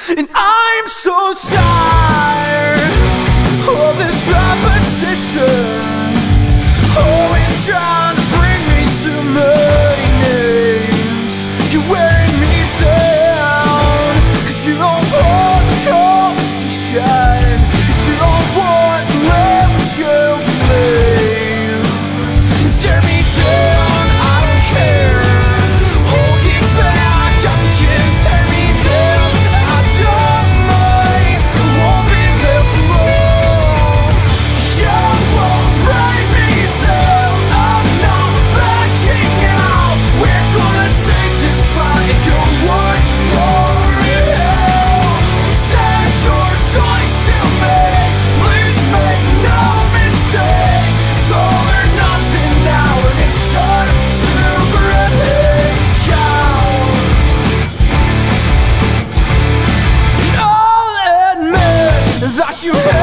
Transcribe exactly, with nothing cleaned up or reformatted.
And I'm so tired of this repetition, always trying to bring me to my knees. You're wearing me down, cause you don't want the competition, cause you don't want to live what you believe. And tear me down, I don't care. Oh, get back up again, tear me down, I don't mind. I won't be there for long. You won't break me down, I'm not backing out. We're gonna take this fight and go one more hill. That's your choice to make, please make no mistake. It's all or nothing now, and it's time to break out. And I'll admit that you